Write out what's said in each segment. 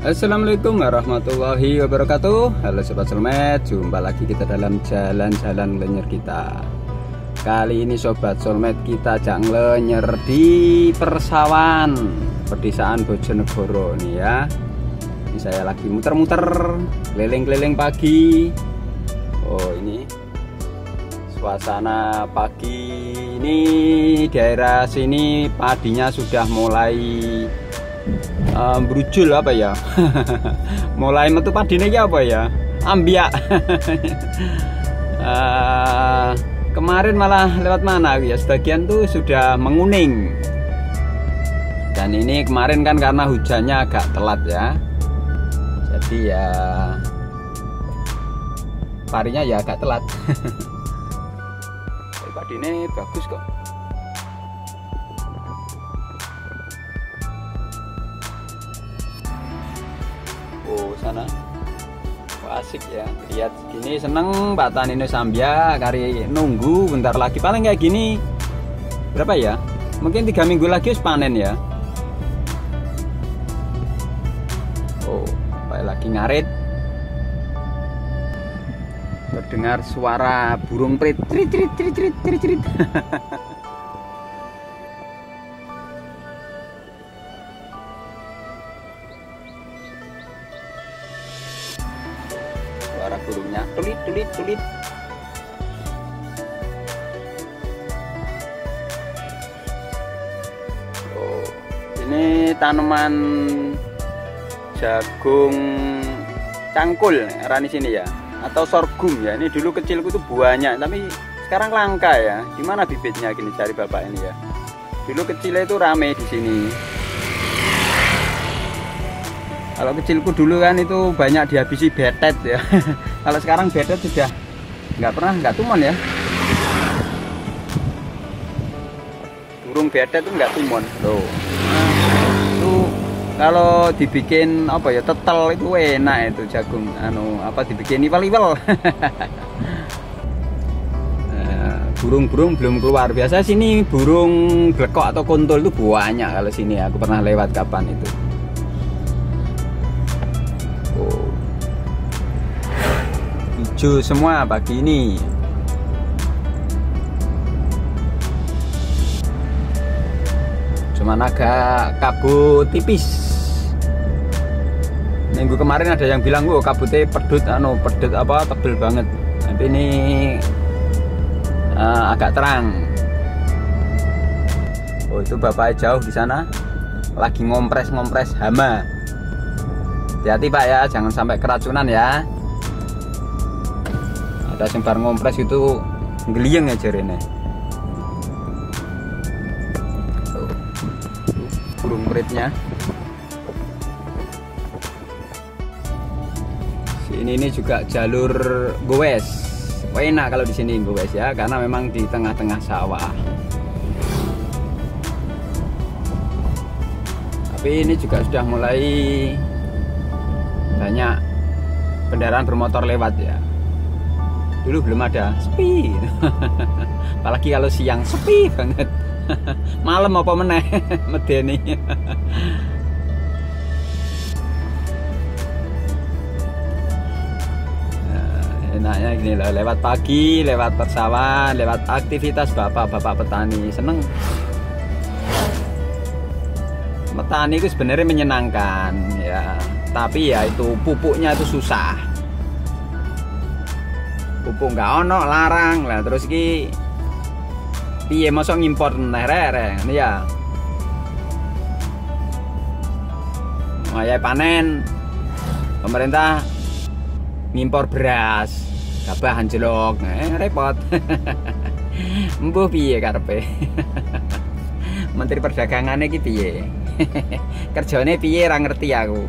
Assalamualaikum warahmatullahi wabarakatuh. Halo Sobat Soulmate, jumpa lagi kita dalam jalan-jalan lenyer kita. Kali ini Sobat Soulmate kita ajak lenyer di persawahan pedesaan Bojonegoro nih ya. Ini saya lagi muter-muter keliling-keliling pagi. Oh, ini suasana pagi ini daerah sini padinya sudah mulai berujul apa ya. Mulai metu padine iki apa ya, ambiak. Kemarin malah lewat mana ya, sebagian tuh sudah menguning. Dan ini kemarin kan karena hujannya agak telat ya, jadi ya parinya ya agak telat. Padine bagus kok. Oh, sana asik ya, lihat gini seneng batan ini sambia kari nunggu bentar lagi paling kayak gini berapa ya, mungkin 3 minggu lagi harus panen ya. Oh, kayak lagi ngarit, terdengar suara burung prit trit trit trit trit trit trit. Suara burungnya tulit tulit tulit. Oh, ini tanaman jagung cangkul arani sini ya, atau sorghum ya. Ini dulu kecilku tuh banyak, tapi sekarang langka ya. Gimana bibitnya gini cari bapak ini ya. Dulu kecilnya itu rame di sini. Kalau kecilku dulu kan itu banyak dihabisi betet ya. Kalau sekarang betet sudah nggak tumon ya. Burung betet itu nggak tumon loh. Itu kalau dibikin apa ya, tetel itu enak itu jagung dibikin iwal-iwal. Burung-burung belum keluar. Biasa sini burung blekok atau kontol itu banyak kalau sini. Aku pernah lewat kapan itu. Hijau semua pagi ini. Cuman agak kabut tipis. Minggu kemarin ada yang bilang, "Oh, kabutnya pedut apa tebel banget." Tapi ini agak terang. Oh, itu bapak jauh di sana lagi ngompres hama. Hati-hati Pak ya, jangan sampai keracunan ya. Ada sembar ngompres itu ngeliyeng aja ini. Burung peritnya. Sini ini juga jalur gowes. Enak kalau di sini gowes ya, karena memang di tengah-tengah sawah. Tapi ini juga sudah mulai banyak kendaraan bermotor lewat ya. Dulu belum ada, sepi. Apalagi kalau siang sepi banget. Malam apa meneh medeni. Enaknya gini loh, lewat pagi, lewat persawahan, lewat aktivitas bapak-bapak petani. Seneng. Petani itu sebenarnya menyenangkan ya, tapi ya itu pupuknya itu susah. Pupuk nggak ono, larang lah, terus ki piye mosok ngimpor nerere ya. Maya panen pemerintah ngimpor beras, gabah anjlok, repot. Mbuh piye karepe. Menteri Perdagangan iki piye? Kerjane piye ra ngerti aku.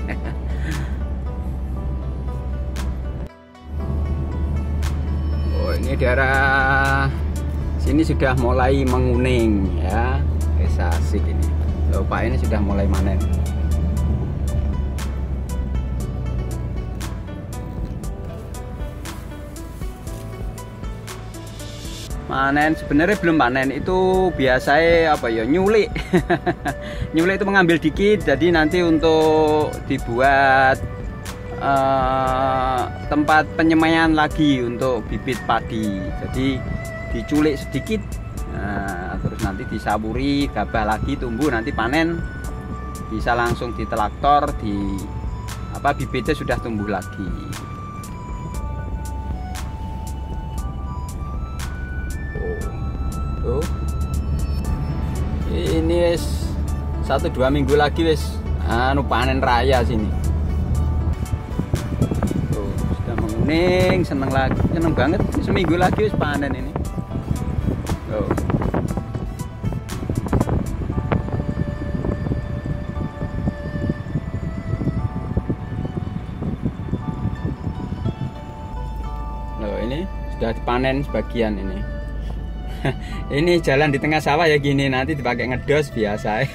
Oh, ini daerah sini sudah mulai menguning ya. Asik ini. Loh, Pak ini sudah mulai manen. panen sebenarnya belum panen, itu biasanya apa ya, nyulik. Nyulik itu mengambil dikit, jadi nanti untuk dibuat tempat penyemaian lagi untuk bibit padi. Jadi diculik sedikit, nah, terus nanti disaburi, gabah lagi, tumbuh, nanti panen bisa langsung di traktor, di apa, bibitnya sudah tumbuh lagi. Tuh, ini wis 1-2 minggu lagi wis panen raya sini. Tuh, sudah menguning, seneng lagi, seneng banget. Seminggu lagi wis panen ini. Tuh. Loh, ini sudah dipanen sebagian ini. Ini jalan di tengah sawah ya gini, nanti dipakai ngedos biasa.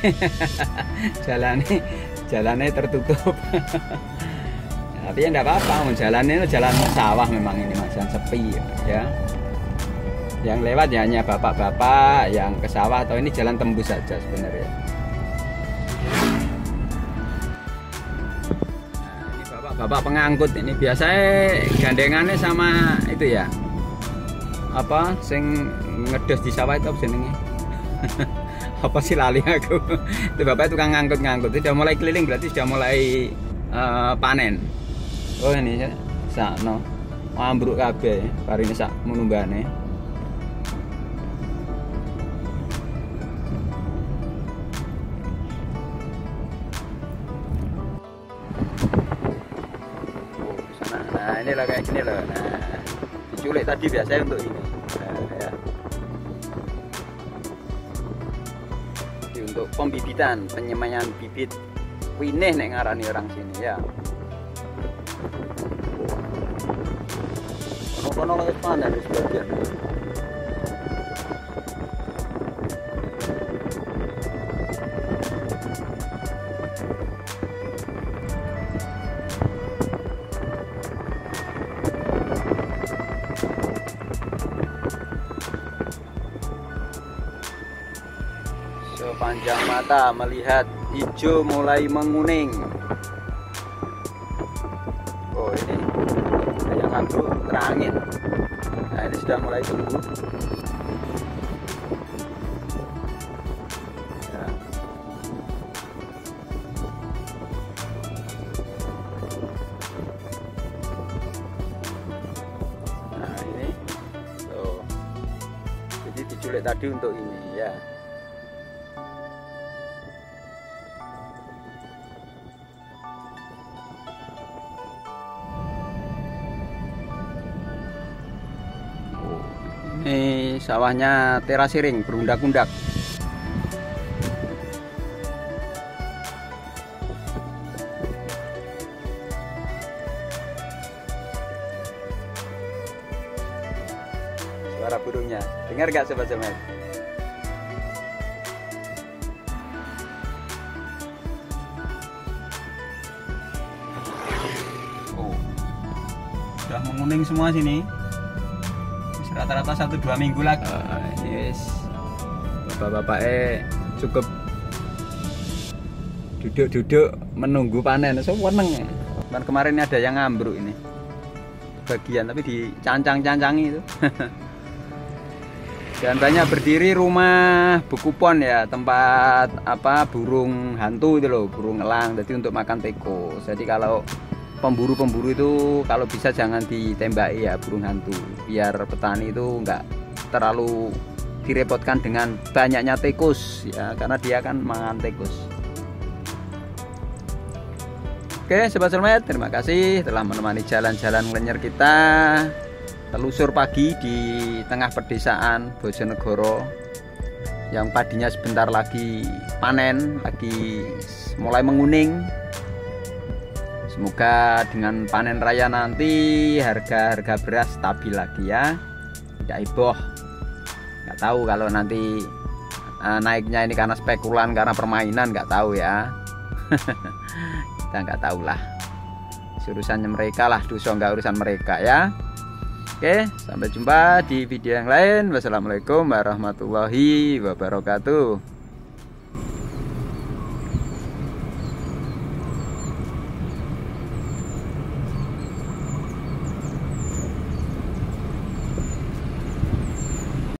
Jalannya tertutup. Tapi ya enggak apa-apa, jalannya jalan sawah memang ini Mas, yang sepi ya. Yang lewat ya hanya bapak-bapak yang ke sawah, atau ini jalan tembus saja sebenarnya. Nah, ini bapak-bapak pengangkut ini biasanya gandengannya sama itu ya. Apa sing ngedos di sawah itu apa jenenge? Apa sih, lali aku. Itu bapak tukang ngangkut-ngangkut, sudah mulai keliling, berarti sudah mulai panen. Oh ini sakno ambruk kabeh parine sak menumbane. Nah, ini lah kayak gini loh. Nah, diculik tadi biasanya untuk ini. Nah, ya. Jadi untuk pembibitan, penyemaian bibit winih nek ngarani orang sini ya. Kono lagi panen di sebagian. Sepanjang mata melihat hijau mulai menguning. Oh ini yang ambruk terangin. Nah ini sudah mulai tumbuh. Ya. Nah ini, tuh. Jadi diculik tadi untuk ini ya. Ini sawahnya terasiring berundak-undak. Suara burungnya, dengar gak sobat-sobat? Oh, sudah menguning semua sini. Rata-rata 1-2 minggu lagi. Yes. Bapak-bapaknya cukup duduk-duduk menunggu panen. So weneng ya. Dan kemarin ada yang ngambruk ini bagian, tapi dicancang-cancangi itu. Dan banyak berdiri rumah bekupon ya, tempat apa, burung hantu itu loh, burung elang. Jadi untuk makan teko. Jadi kalau pemburu-pemburu itu kalau bisa jangan ditembaki ya burung hantu, biar petani itu enggak terlalu direpotkan dengan banyaknya tikus ya, karena dia akan makan tikus. Oke sobat Selmet, terima kasih telah menemani jalan-jalan Nglenyer kita telusur pagi di tengah pedesaan Bojonegoro yang padinya sebentar lagi panen, lagi mulai menguning. Semoga dengan panen raya nanti harga beras stabil lagi ya, tidak heboh. Nggak tahu kalau nanti naiknya ini karena spekulan, karena permainan, nggak tahu ya. Kita nggak tahu lah, urusannya mereka lah, dosa nggak urusan mereka ya. Oke, sampai jumpa di video yang lain. Wassalamualaikum warahmatullahi wabarakatuh.